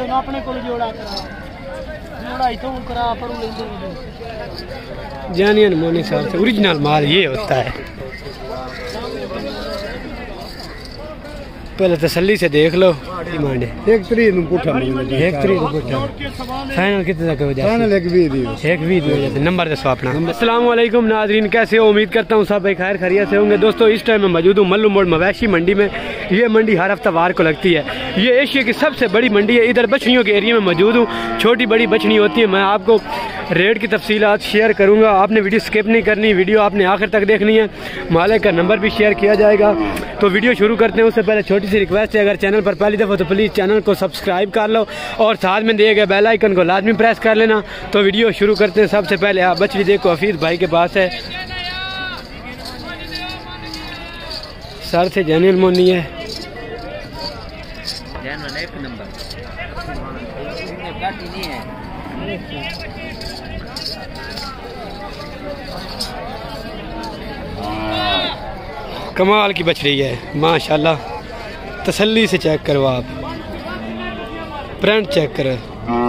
अपने को जोड़ा करा पर जानियन मोनी साहब से ओरिजिनल माल ये होता है। पहले तसल्ली से देख लो। डिमांड है 1 तरीक पुठा, 1 तरीक पुठा। फाइनल कितने तक हो जाए? फाइनल 1 हो जाते। नंबर दसो अपना। अस्सलाम वालेकुम नाजरीन, कैसे हो? उम्मीद करता हूँ सब भाई खैर खैरियत से होंगे। दोस्तों इस टाइम मैं मौजूद हूँ मल्लू मोड़ मवेशी मंडी में। ये मंडी हर हफ्ता वार को लगती है। ये एशिया की सबसे बड़ी मंडी है। इधर बछड़ियों के एरिया में मौजूद हूँ। छोटी बड़ी बछड़ी होती है। मैं आपको रेट की तफसीलात शेयर करूँगा। आपने वीडियो स्किप नहीं करनी, वीडियो आपने आखिर तक देखनी है। मालिक का नंबर भी शेयर किया जाएगा। तो वीडियो शुरू करते हैं उससे पहले छोटी सी रिक्वेस्ट है, अगर चैनल पर पहली दफ़ा तो प्लीज़ चैनल को सब्सक्राइब कर लो और साथ में दिए गए बेल आइकन को लाजमी प्रेस कर लेना। तो वीडियो शुरू करते हैं। सबसे पहले आप बछड़ी देखो, हफीज़ भाई के पास है। सर से जेन्युइन मोनी है। कमाल की बछड़ी है माशाल्लाह। तसल्ली से चेक करो आप, प्रिंट चेक करो।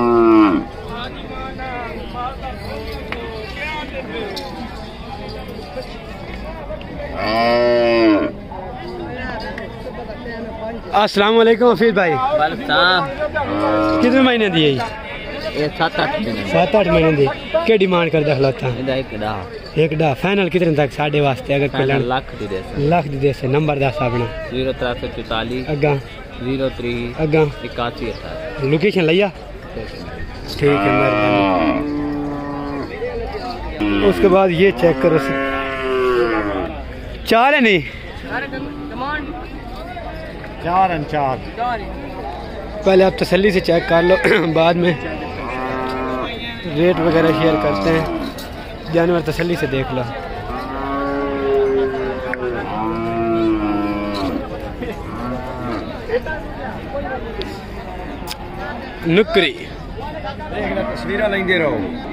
अस्सलाम वालेकुम हफीज भाई। कितने महीने दी? 7-8 महीने दी। क्या डिमांड कर दखलता? 1 डा। फाइनल कितने तक साढ़े वास्ते? अगर कोई लाख दी दे से। नंबर 10 अपना 0344 अगा 03 अगा 81। लोकेशन लिया? ठीक है मेहरबानी। उसके बाद ये चेक करो, 4 है नहीं? 4 पहले आप तसल्ली से चेक कर लो बाद में रेट वगैरह शेयर करते हैं। जानवर तसल्ली से देख लो। नुकरी तस्वीर लेंगे रहो।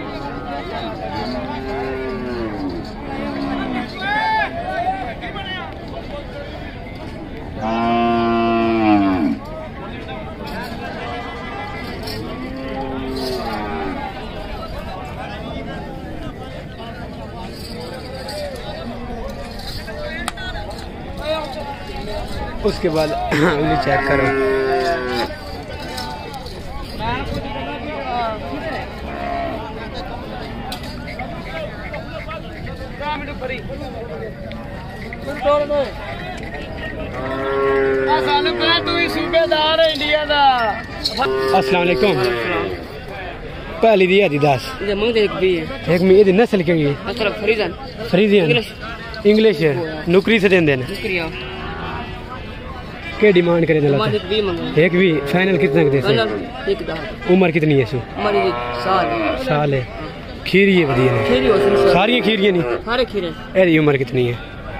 उसके बाद अगली चेक करो। अस्सलाम वालेकुम। पहली दी आदि 10 एक में ये नस्ल क्या है? फ्रीजियन इंग्लिश है। नुकरी से देन क्या डिमांड करें? 1 भी। फाइनल कितना दे? उम्र कितनी है? साल है। खीरी है बढ़िया है। सारी खीरियां नहीं? एदी उम्र कितनी है?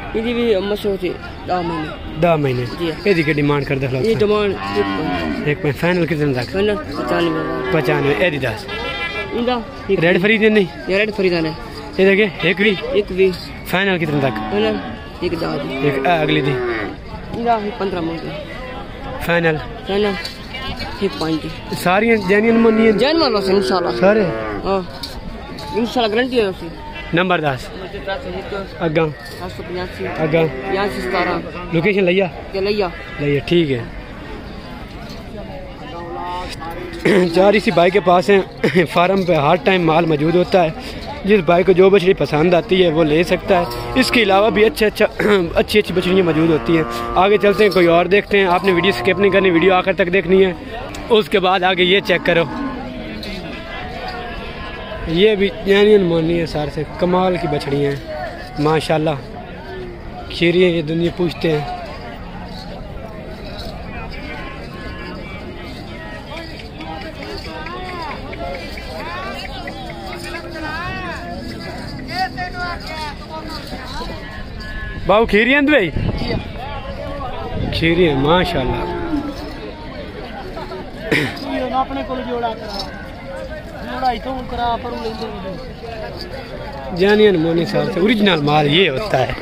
10 महीने। एदी की डिमांड कर दो? 1 में। फाइनल कितने तक? 95। एदी 10। रेड फ्रीजियन नहीं? रेड फ्रीजियन है। ये देखे 1 भी। फाइनल कितने तक? 1 अगली दी 15 मिनट। फाइनल 50। सारी जेन्युइन मोनी है? इंशाल्लाह सारे। हां इंशाल्लाह गारंटी है उसकी। नंबर 10 अगा 785 अगा 17। लोकेशन लिया? ठीक है। 4 इसी भाई के पास हैं। फार्म पे हर टाइम माल मौजूद होता है। जिस भाई को जो बछड़ी पसंद आती है वो ले सकता है। इसके अलावा भी अच्छी बछड़ियाँ मौजूद होती हैं। आगे चलते हैं, कोई और देखते हैं। आपने वीडियो स्किप नहीं करनी, वीडियो आखिर तक देखनी है। उसके बाद आगे ये चेक करो, ये भी जेन्युइन मोनी है। सार से कमाल की बछड़ियाँ हैं माशाल्लाह। खीरियाँ ये दुनिया पूछते हैं। बाबू खीरियां भाई? खीरियां माशाल्लाह। अपने को जोड़ा जेन्युइन मोनी साहब से ओरिजिनल माल ये होता है।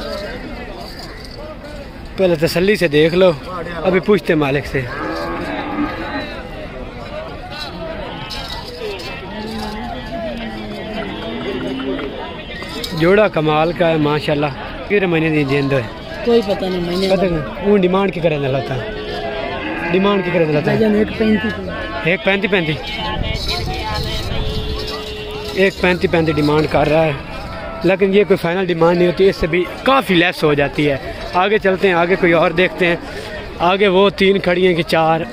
पहले तसल्ली से देख लो, अभी पूछते मालिक से। जोड़ा कमाल का है माशाल्लाह। कितने महीने दी जेंदो है कोई पता नहीं महीने पता नहीं। वो डिमांड की करे लाता डिमांड की करे लाता एक 35 135 डिमांड कर रहा है, लेकिन ये कोई फाइनल डिमांड नहीं होती, इससे भी काफ़ी लेस हो जाती है। आगे चलते हैं, आगे कोई और देखते हैं। आगे वो 3 खड़ी हैं कि 4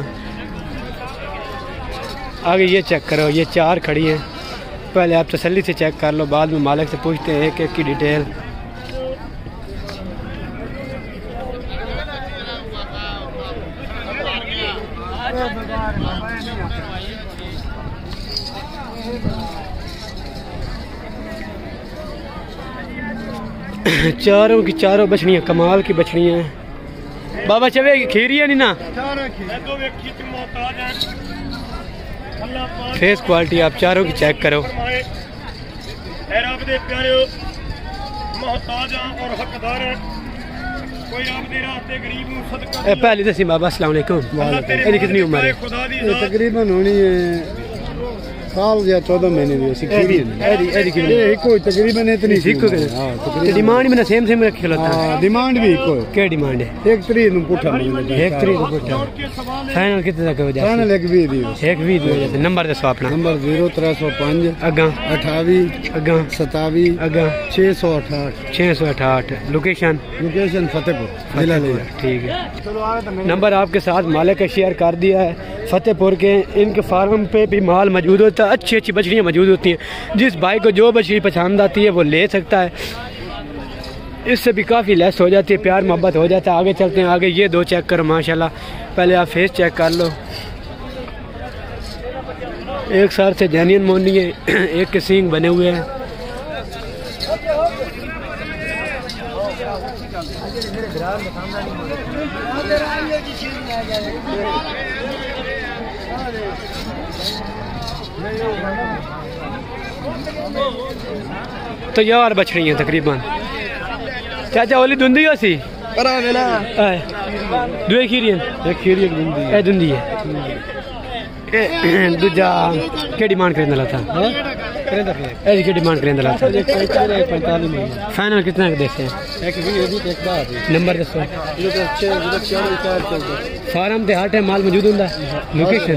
आगे ये चेक करो, ये 4 खड़ी हैं। पहले आप तसल्ली से चेक कर लो, बाद में मालिक से पूछते हैं एक एक की डिटेल। चारों की चारों बछड़ियाँ कमाल की बछड़ियाँ हैं। बाबा चवे खीरी है नहीं ना, फेस क्वालिटी आप चारों की चेक करो। पहली दसी बाबा अस्सलाम वालेकुम। कितनी उम्र है? तकरीबन होनी है साल या 14 महीने दी तकरीबन इतनी डिमांड में सेम सेम रखी खिलाता है। डिमांड भी इको है। क्या डिमांड है? 1 तरीक ਨੂੰ ਪੁੱਠਾ एक तरीक को पुट्ठा फाइनल कितने तक हो जाए? फाइनल 1 20 दी 1 20 हो जाते। नंबर दसो अपना। नंबर 0305 अगा 28 अगा 27 अगा 668 668। लोकेशन लोकेशन फतेहपुर जिला लेला। ठीक है, नंबर आपके साथ मालिक का शेयर कर दिया है। फतेहपुर के इनके फार्म पे भी माल मौजूद होता है, अच्छी अच्छी बछड़ियाँ मौजूद होती हैं। जिस भाई को जो बछड़ी पसंद आती है वो ले सकता है, इससे भी काफ़ी लेस हो जाती है, प्यार मोहब्बत हो जाता है। आगे चलते हैं, आगे ये 2 चेक करो माशाल्लाह। पहले आप फेस चेक कर लो, एक साथ से जैनियन मोनी है, एक के सींग बने हुए हैं। तो यार बछड़ी हैं तकरीबन। चाचा ओली धुंधी हो सी दुए खीरी ए धुंधी है। दूजा क्या डिमांड करें था? क्या डिमांड करें था? फाइनल कितना देखते हैं? नंबर दसो। फार्म ते हर टाइम माल मौजूद होता है। लोकेशन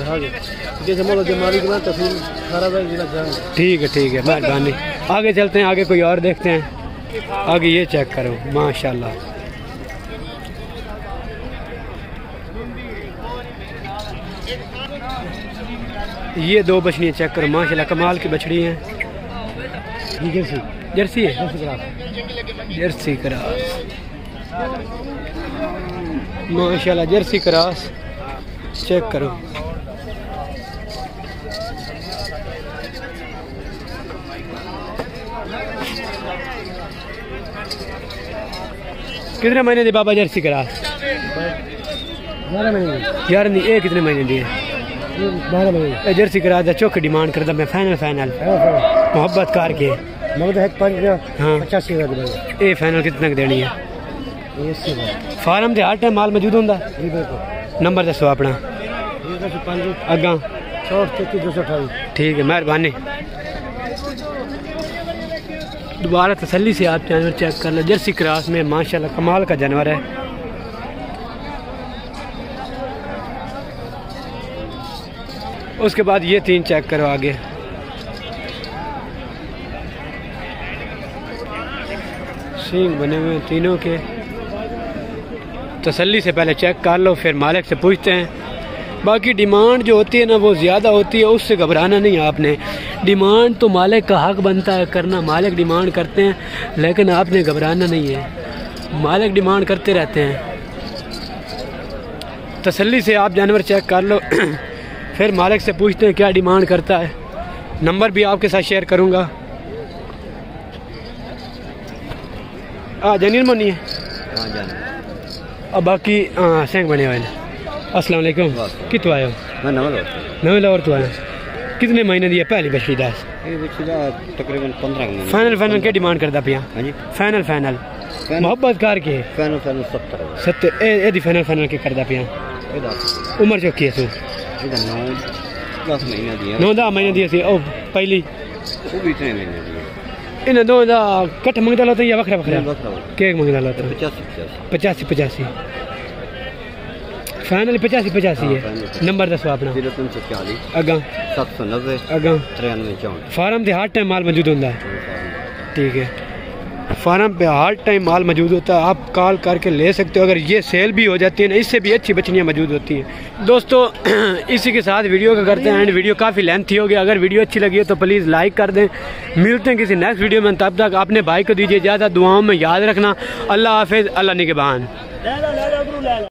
ठीक है मेहरबानी। आगे चलते हैं, आगे कोई और देखते हैं। आगे ये चेक करो माशाल्लाह। ये 2 बछड़ियाँ चेक करो माशाल्लाह, कमाल की बछड़ी हैं। जर्सी है, जर्सी क्रॉस माशाल्लाह, जर्सी क्रॉस चेक करो। कितने महीने दी बाबा जर्सी क्रॉस? 11 महीने। ये कितने महीने दी है? 12 महीने। जर्सी क्रॉस चौक डिमांड करता मैं फाइनल मोहब्बत कार के हाँ 85। ये फाइनल कितने की देनी है? फार्म से हर टाइम माल मौजूद होता। नंबर दसो अपना। अगा 228। ठीक है मेहरबानी। दोबारा तसल्ली से आप जानवर चेक कर लो। जर्सी क्रॉस में माशाल्लाह कमाल का जानवर है। उसके बाद ये 3 चेक करो आगे। सींग बने हुए तीनों के। तसल्ली से पहले चेक कर लो, फिर मालिक से पूछते हैं। बाकी डिमांड जो होती है ना वो ज़्यादा होती है, उससे घबराना नहीं आपने। डिमांड तो मालिक का हक बनता है करना, मालिक डिमांड करते हैं, लेकिन आपने घबराना नहीं है। मालिक डिमांड करते रहते हैं। तसल्ली से आप जानवर चेक कर लो फिर मालिक से पूछते हैं क्या डिमांड करता है। नंबर भी आपके साथ शेयर करूँगा। जनीन मोनी है और बाकी सेंग बने हुए हैं। अस्सलाम वालेकुम। कितों आए हो? नवे लाहौर तो आए। कितने महीने दी है पहली बछड़ी? 10 तकरीबन 15 महीने। फाइनल क्या डिमांड करता पिया? फाइनल मोहब्बत कार के 70 फाइनल के करता पिया? उम्र चौकी है सो 9-10 महीने दी सी ओ पहली इन दो दा कट मंगदा लता या वखरा के मंगदा लता 85 फाइनल 85 है। नंबर दसो अपना 0340 अगा 790 अगा 9364 फार्म पे हर टाइम माल मौजूद होता है। ठीक है, फार्म पे हर टाइम माल मौजूद होता है, आप कॉल करके ले सकते हो। अगर ये सेल भी हो जाती है ना, इससे भी अच्छी बछड़ियाँ मौजूद होती हैं। दोस्तों इसी के साथ वीडियो का करते हैं एंड। वीडियो काफ़ी लेंथी हो गया, अगर वीडियो अच्छी लगी है तो प्लीज़ लाइक कर दें। मिलते हैं किसी नेक्स्ट वीडियो में, तब तक अपने भाई को दीजिए ज़्यादा दुआओं में याद रखना। अल्लाह हाफिज़, अल्लाह निगहबान।